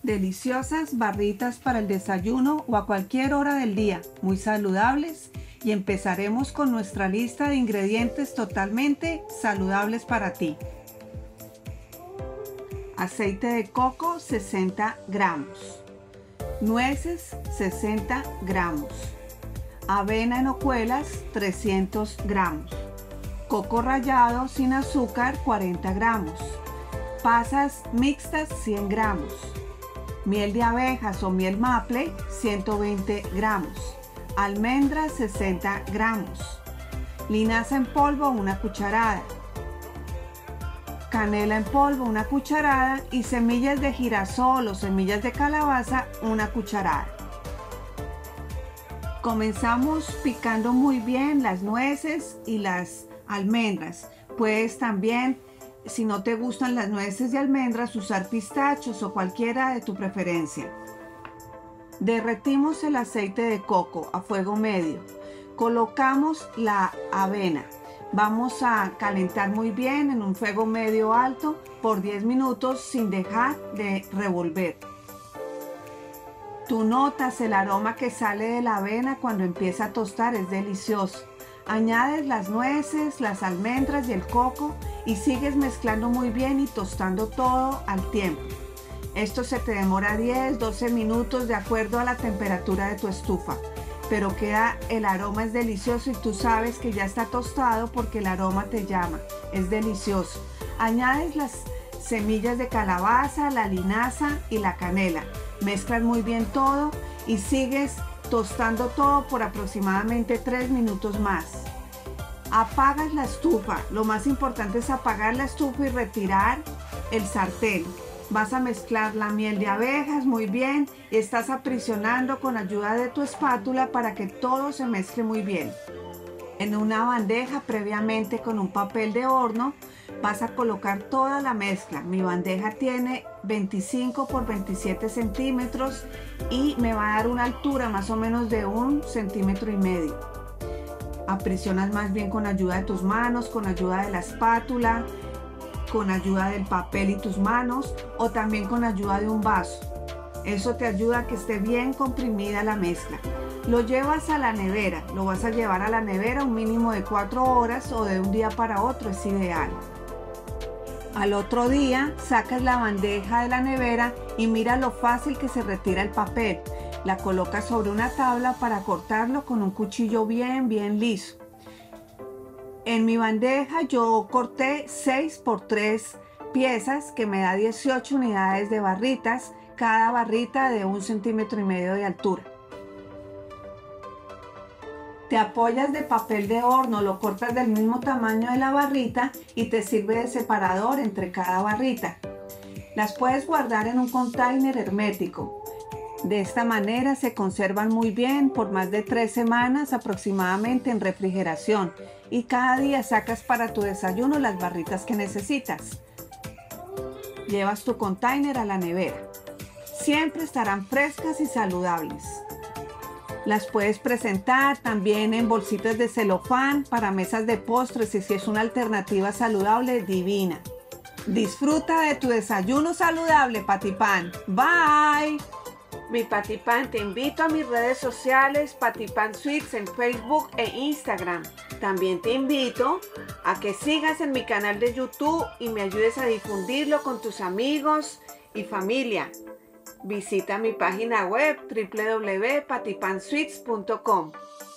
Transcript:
deliciosas barritas para el desayuno o a cualquier hora del día, muy saludables, y empezaremos con nuestra lista de ingredientes totalmente saludables para ti. Aceite de coco 60 gramos, nueces 60 gramos, avena en hojuelas 300 gramos, coco rallado sin azúcar 40 gramos, pasas mixtas 100 gramos, miel de abejas o miel maple 120 gramos, almendras 60 gramos, linaza en polvo 1 cucharada, canela en polvo 1 cucharada y semillas de girasol o semillas de calabaza 1 cucharada. Comenzamos picando muy bien las nueces y las almendras. Puedes también, si no te gustan las nueces y almendras, usar pistachos o cualquiera de tu preferencia. Derretimos el aceite de coco a fuego medio. Colocamos la avena. Vamos a calentar muy bien en un fuego medio alto por 10 minutos sin dejar de revolver. Tú notas el aroma que sale de la avena cuando empieza a tostar, es delicioso. Añades las nueces, las almendras y el coco y sigues mezclando muy bien y tostando todo al tiempo. Esto se te demora 10-12 minutos de acuerdo a la temperatura de tu estufa, pero el aroma es delicioso y tú sabes que ya está tostado porque el aroma te llama, es delicioso. Añades las semillas de calabaza, la linaza y la canela, mezclas muy bien todo y sigues tostando todo por aproximadamente 3 minutos más. Apagas la estufa, lo más importante es apagar la estufa y retirar el sartén. Vas a mezclar la miel de abejas muy bien y estás aprisionando con ayuda de tu espátula para que todo se mezcle muy bien. En una bandeja previamente con un papel de horno vas a colocar toda la mezcla. Mi bandeja tiene 25 por 27 centímetros y me va a dar una altura más o menos de 1,5 centímetros. Aprisionas más bien con ayuda de tus manos, con ayuda de la espátula, con ayuda del papel y tus manos o también con ayuda de un vaso. Eso te ayuda a que esté bien comprimida la mezcla. Lo llevas a la nevera, lo vas a llevar a la nevera un mínimo de 4 horas o de un día para otro es ideal. Al otro día sacas la bandeja de la nevera y mira lo fácil que se retira el papel. La colocas sobre una tabla para cortarlo con un cuchillo bien liso. En mi bandeja yo corté 6 por 3 piezas que me da 18 unidades de barritas, cada barrita de 1,5 centímetros de altura. Te apoyas de papel de horno, lo cortas del mismo tamaño de la barrita y te sirve de separador entre cada barrita. Las puedes guardar en un container hermético. De esta manera se conservan muy bien por más de 3 semanas aproximadamente en refrigeración y cada día sacas para tu desayuno las barritas que necesitas. Llevas tu container a la nevera. Siempre estarán frescas y saludables. Las puedes presentar también en bolsitas de celofán para mesas de postres y si es una alternativa saludable, divina. Disfruta de tu desayuno saludable, Patipán. Bye. Mi Patipán, te invito a mis redes sociales, Patipán Sweets en Facebook e Instagram. También te invito a que sigas en mi canal de YouTube y me ayudes a difundirlo con tus amigos y familia. Visita mi página web www.patipansweets.com.